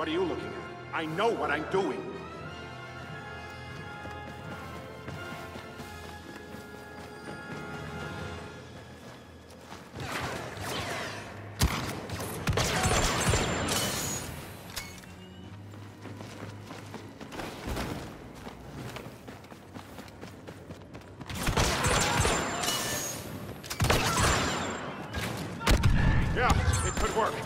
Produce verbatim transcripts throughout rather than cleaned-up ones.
What are you looking at? I know what I'm doing. Yeah, it could work.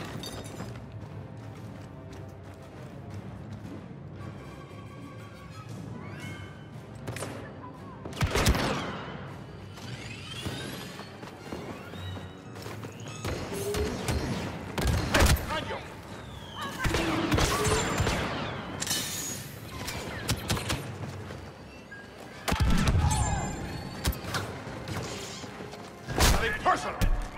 Personal.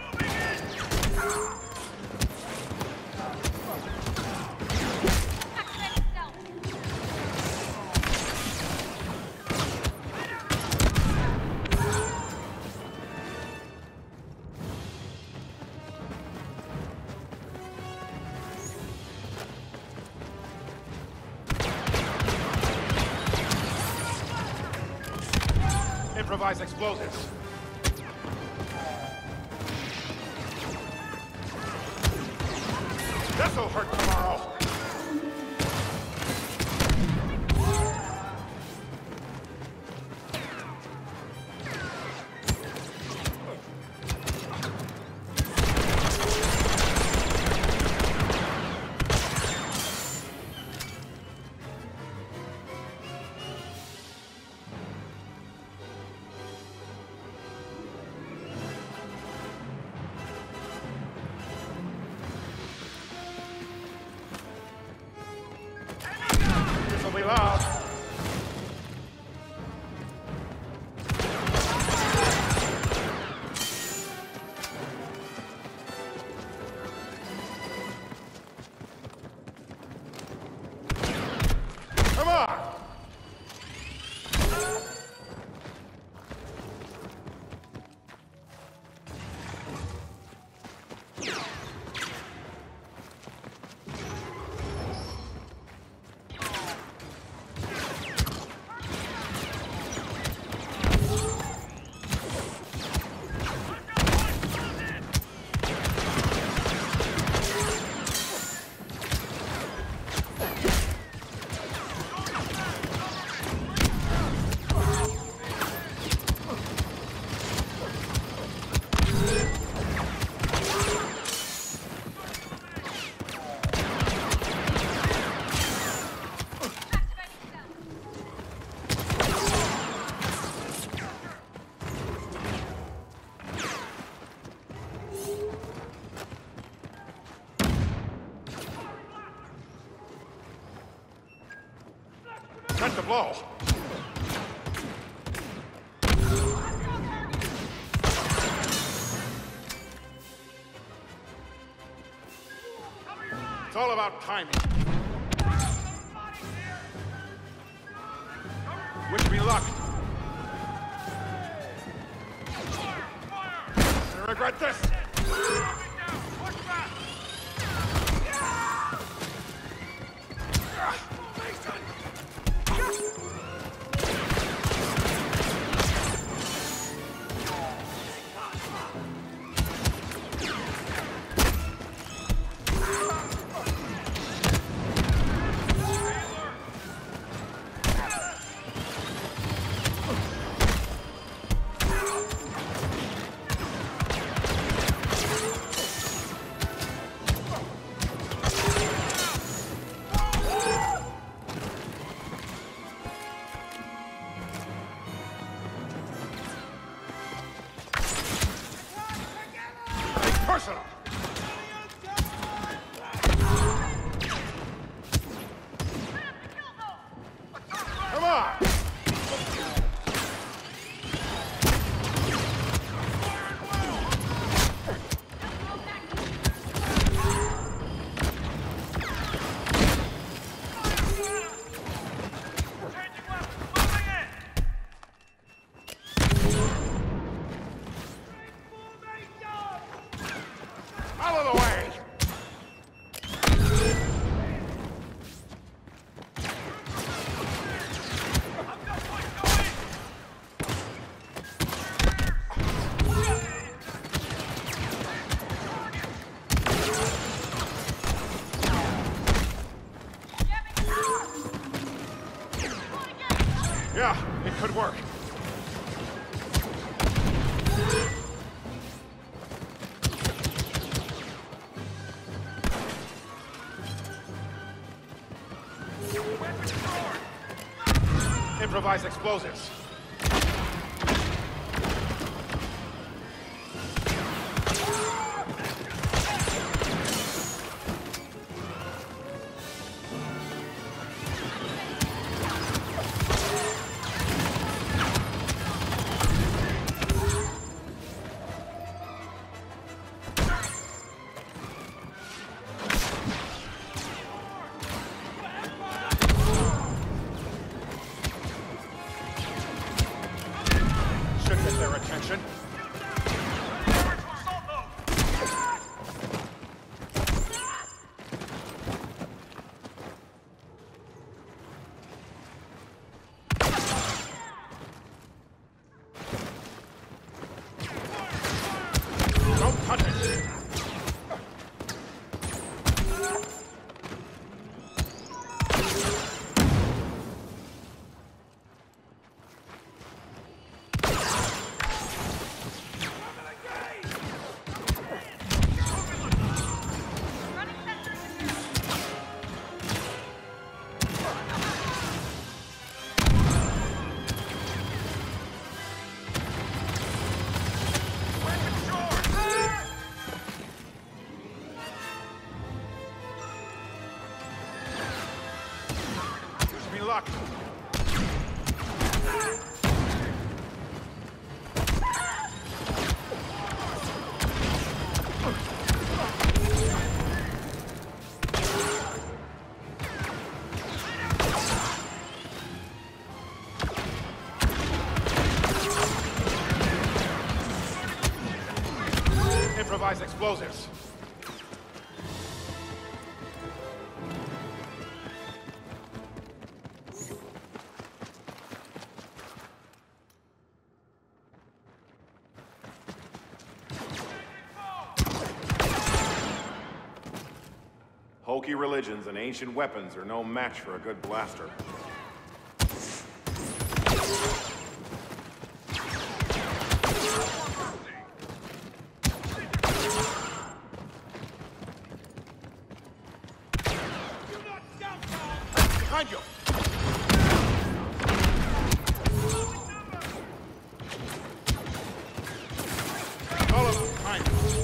Improvise explosives. This'll hurt tomorrow. This'll be loud. Come on! Sent to blow. It's all about timing. Wish me luck. I regret this. Personal. Come on. Out of the way! could work. Improvise explosives. Should get their attention. Don't touch it! Luck. Improvise explosives. Hokey religions and ancient weapons are no match for a good blaster. Behind you! All of them behind you!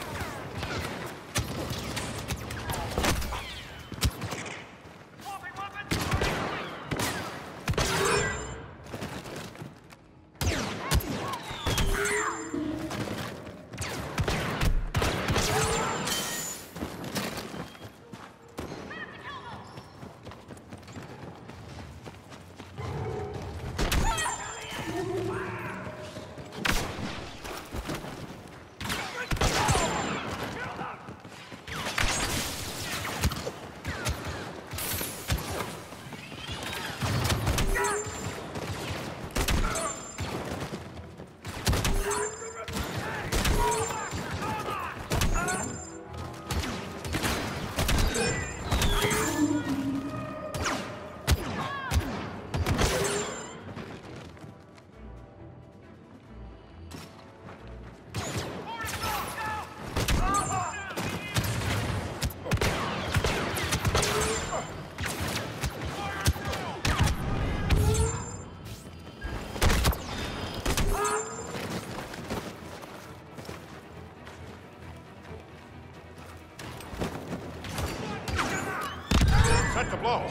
Set the blow.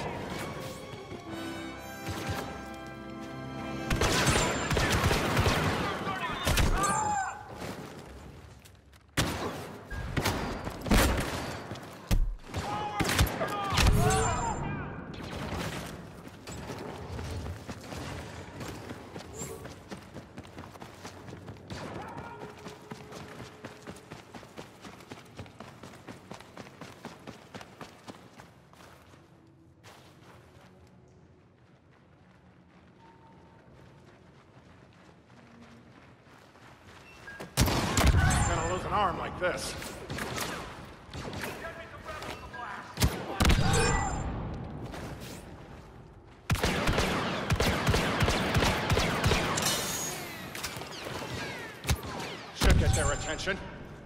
Lose an arm like this. attention.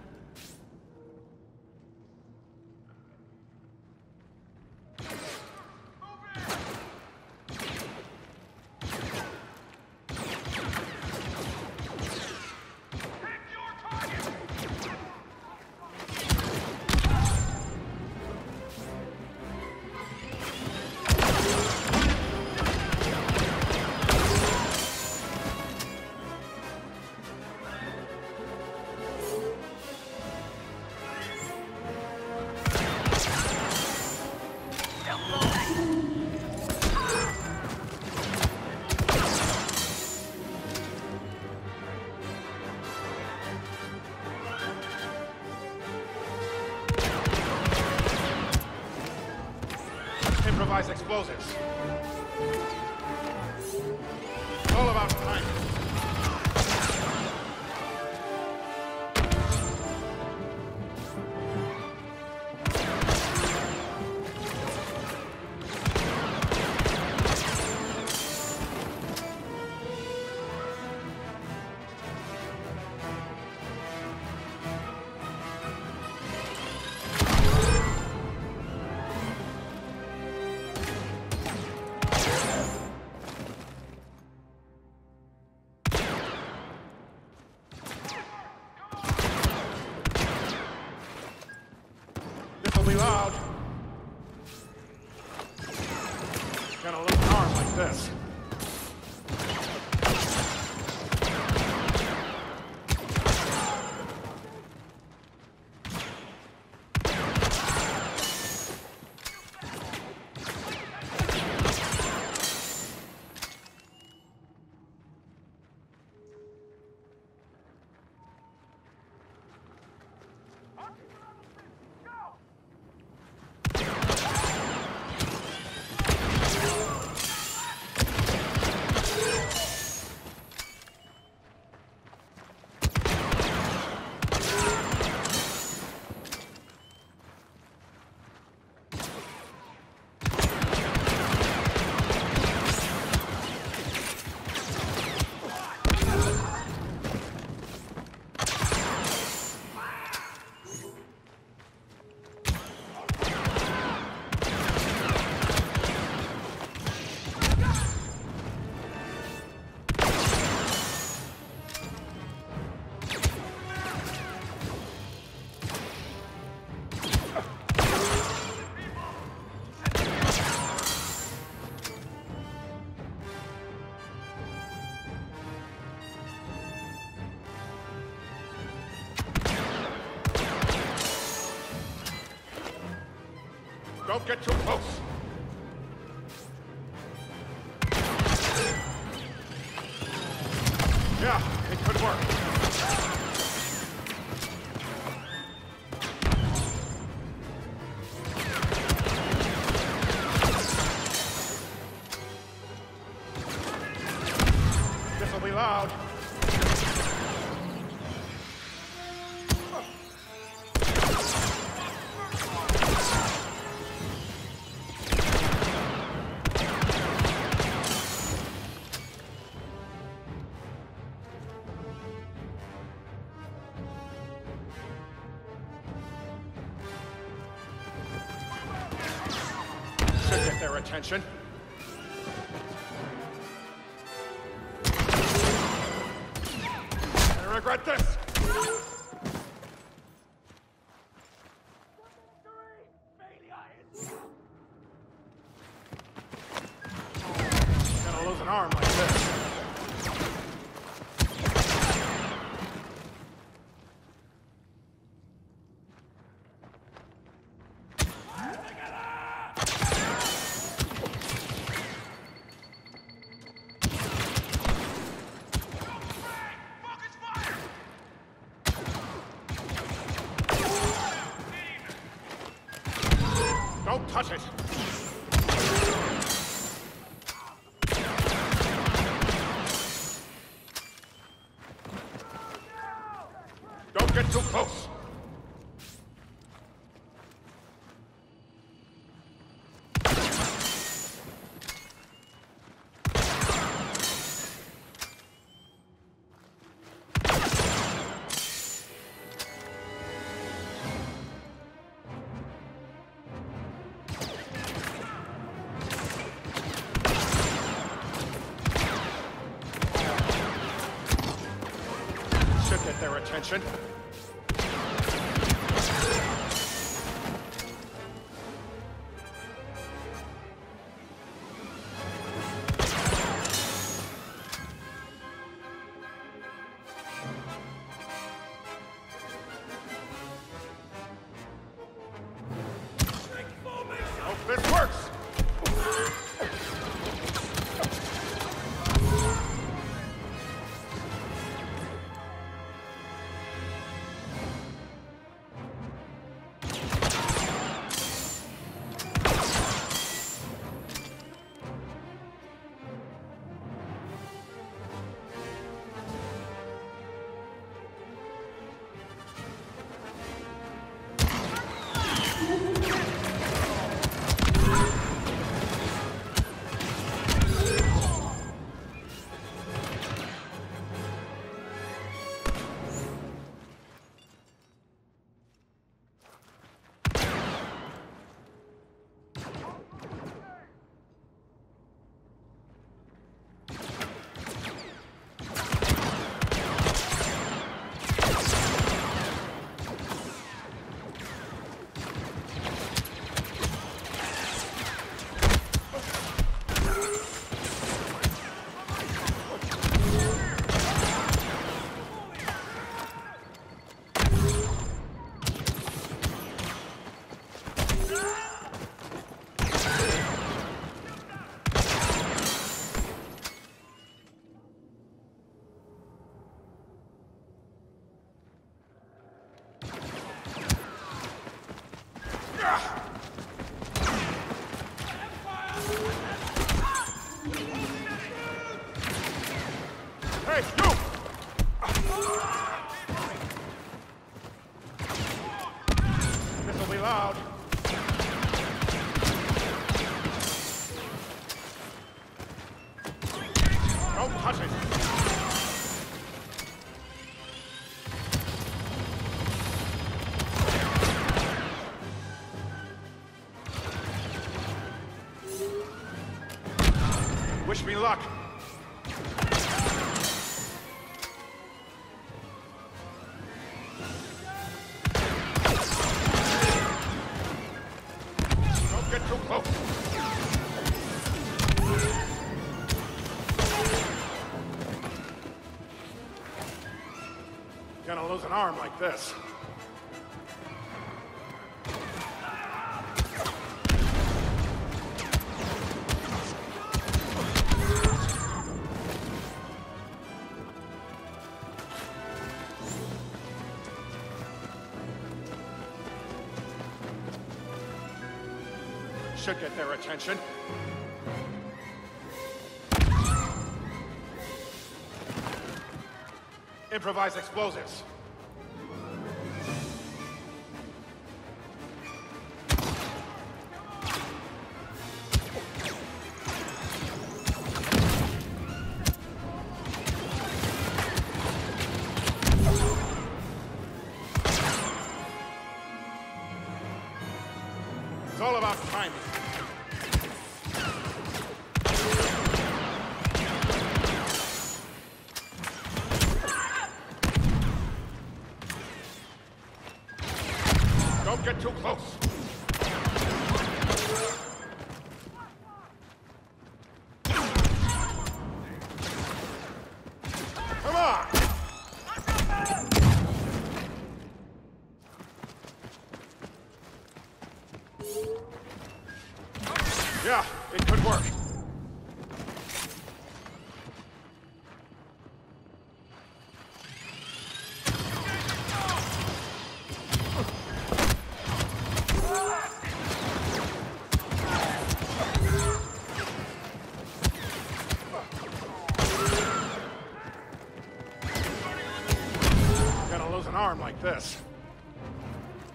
Improvise explosives. All about time. Be loud. Gonna lose an arm like this. Don't get too close. Yeah, it could work. This'll be loud. Should get their attention. I regret this. Gonna lose an arm like this. Don't touch it! Don't get too close! attention. Hope this works! Hey, you! This'll be loud. Don't touch it! Wish me luck. Don't get too close. Gonna lose an arm like this. Should get their attention. Improvise explosives. It's all about timing. Don't get too close. Come on! Yeah, it could work. Gonna lose an arm like this.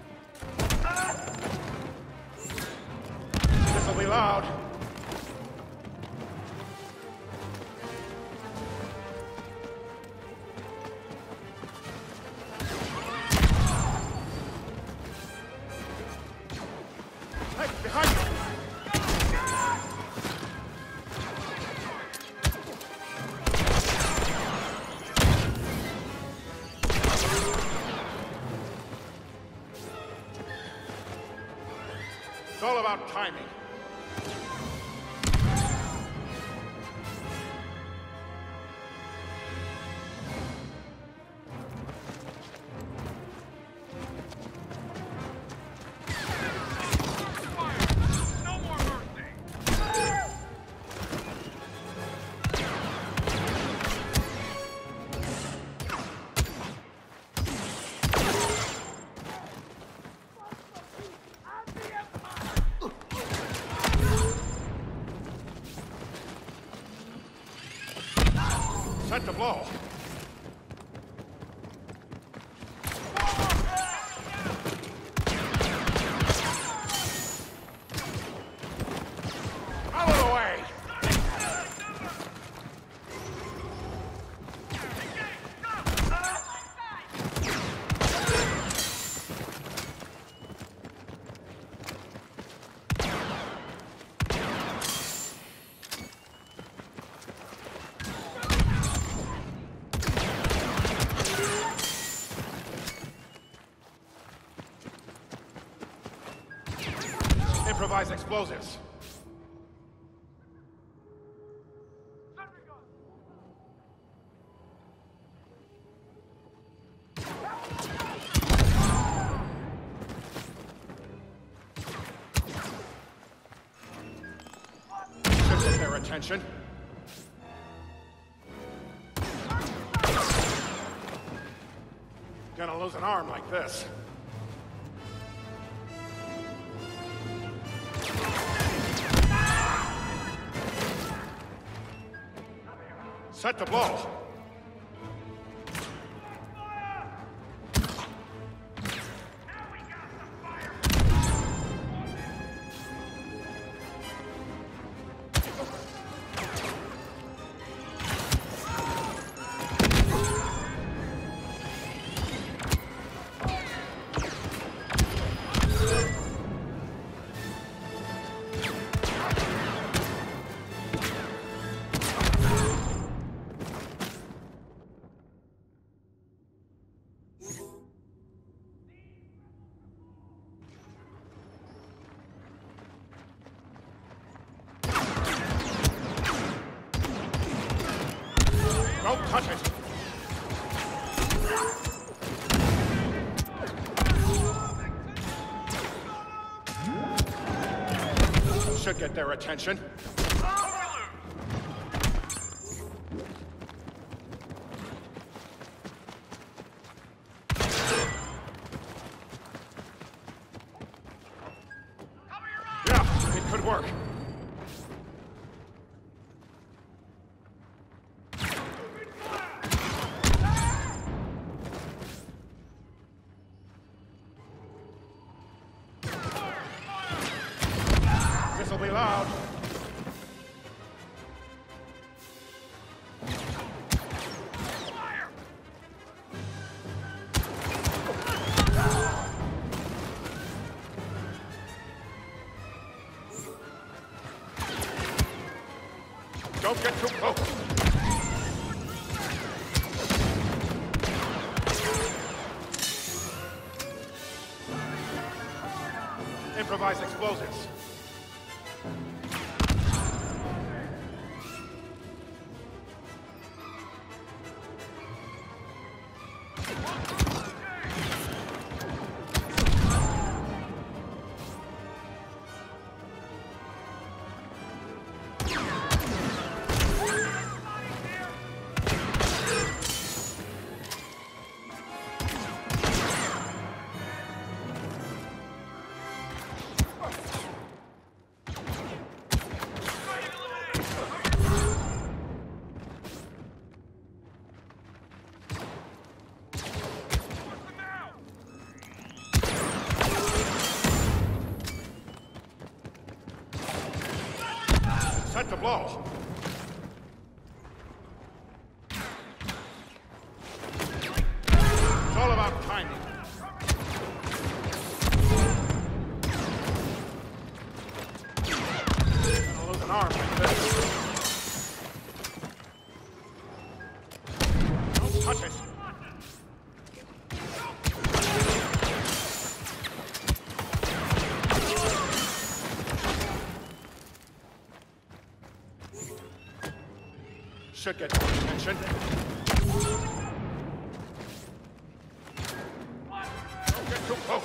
This'll be loud. It's all about timing. Set to blow. Out of the way! Improvise explosives. Should get their attention. Gonna lose an arm like this. Set to blow. Don't touch it! Should get their attention. Yeah, it could work. This'll be loud. Don't get too close. Improvise explosives. Set to blow. It's all about timing. Gonna lose an arm like this. Don't touch it. Should get your attention. Don't get too close.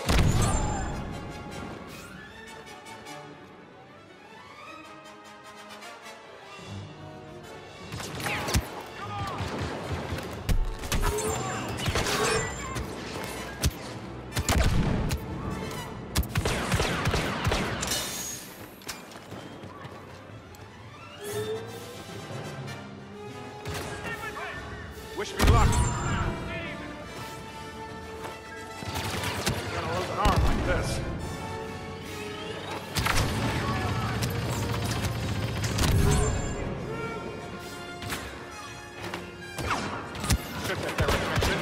Wish me luck. Gonna lose an arm like this. Should get their attention.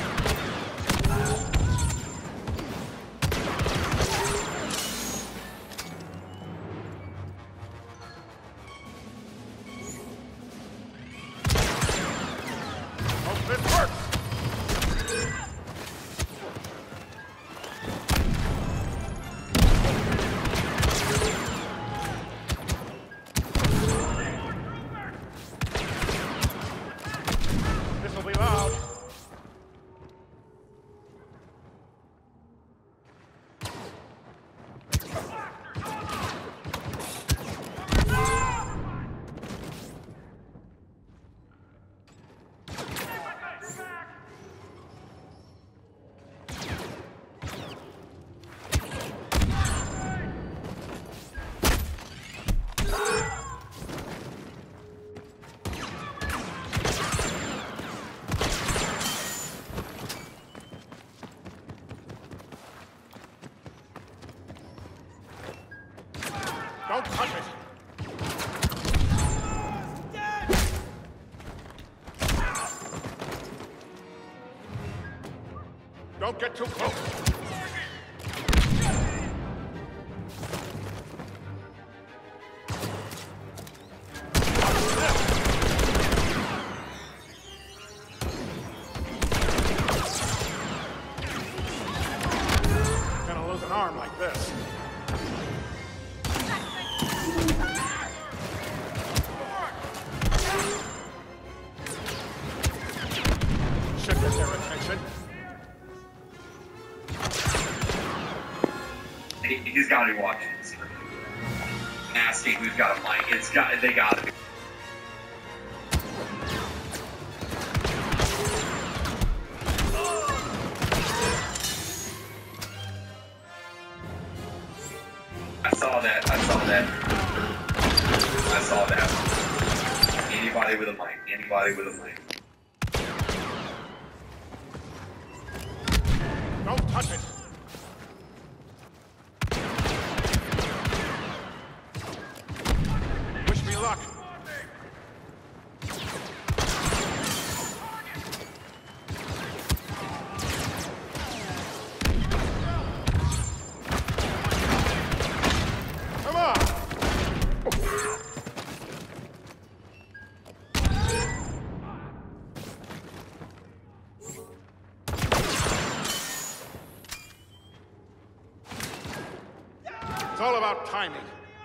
Hope this works. This'll be loud. Don't touch it! Don't get too close! Gonna lose an arm like this. Should get their attention. He, he's got to be watching this. Asking who's got a mic. It's got. They got to be. I saw that. I saw that. I saw that. Anybody with a mic. Anybody with a mic. Don't touch it! Wish me luck. Come on! It's all about timing.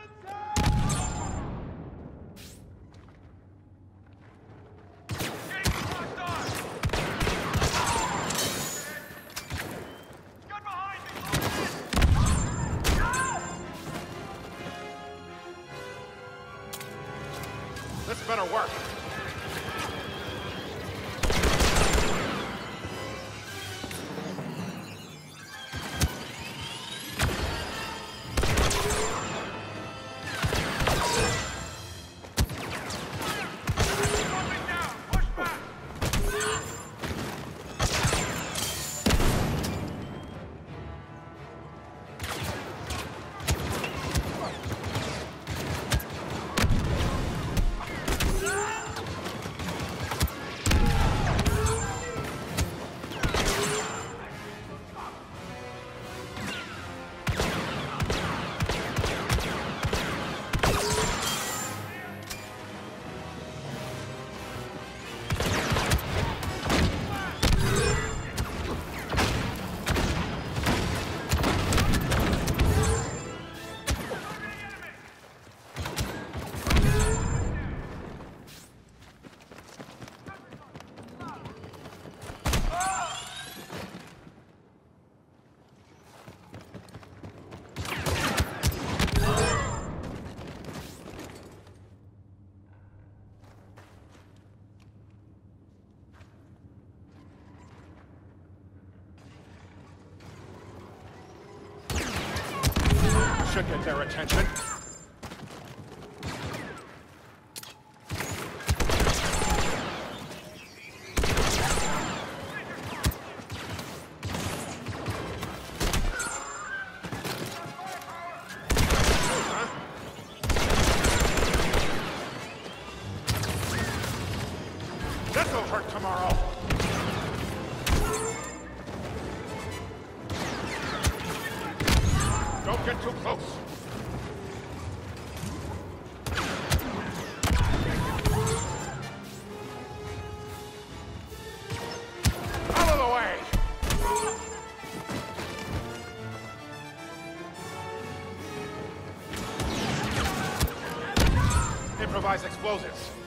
This better work. Should get their attention. This'll hurt tomorrow. Don't get too close. Out of the way. Improvise explosives.